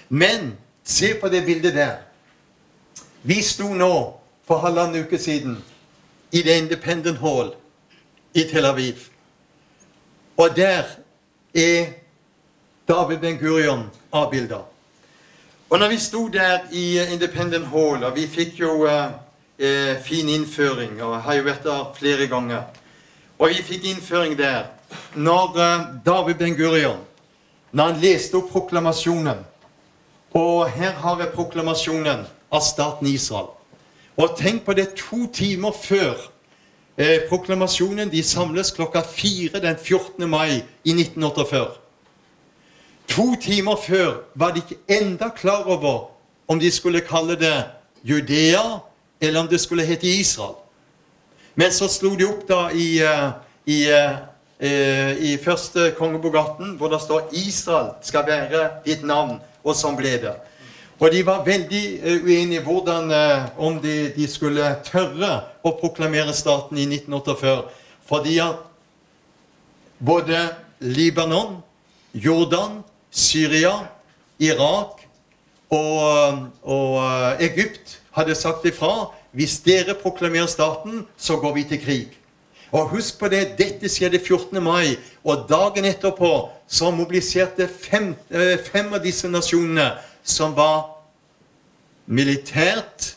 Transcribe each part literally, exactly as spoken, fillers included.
Men se på det bildet der. Vi sto nå for halvannen uke siden i det Independent Hall i Tel Aviv. Og der er David Ben Gurion avbildet. Og når vi sto der i Independent Hall, og vi fikk jo eh, eh, fin innføring, og har jo vært der flere ganger, og vi fikk innføring der, når eh, David Ben Gurion, når han leste opp proklamasjonen, og her har jeg proklamasjonen av staten Israel. Og tenk på det, to timer før eh, proklamasjonen, de samles klokka fire den fjortende mai i nitten åttiførre. To timer før var de ikke enda klar over om de skulle kalle det Judea, eller om det skulle hete Israel. Men så slo de opp da i, i, i første kongebogaten, hvor det står Israel skal være ditt navn, og sånn ble det. Og de var veldig uenige hvordan, om de, de skulle tørre å proklamere staten i nitten åttiførre, fordi at både Libanon, Jordan, Syria, Irak og, og Egypt hadde sagt ifra, hvis dere proklamerer staten, så går vi til krig. Og husk på det, dette skjedde fjortende mai, og dagen etterpå så mobiliserte fem, fem av disse nasjonene som var militært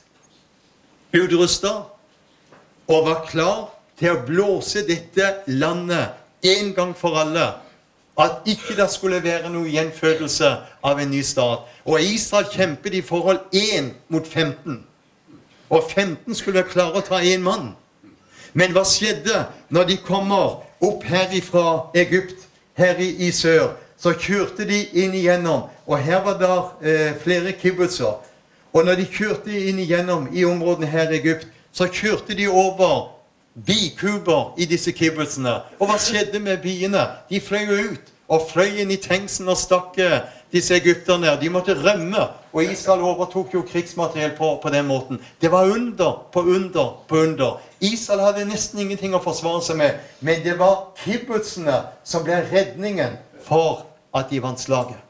utrustet og var klar til å blåse dette landet en gang for alle, at ikke det skulle være noe gjenfødelse av en ny stat. Og Israel kjempet i forhold én mot femten. Og femten skulle klare å ta en mann. Men hva skjedde når de kommer opp her fra Egypt, her i, i sør? Så kjørte de inn igjennom, og her var det eh, flere kibbutzer. Og når de kjørte inn igjennom i områdene her i Egypt, så kjørte de over bikuber i disse kibbutzene. Og hva skjedde med biene? De fløy ut og fløy inn i tengselen og stakk disse egypterne. De måtte rømme, og Israel overtok jo krigsmateriell på, på den måten. Det var under på under på under. Israel hadde nesten ingenting å forsvare seg med, men det var kibbutzene som ble redningen for at de vant slaget.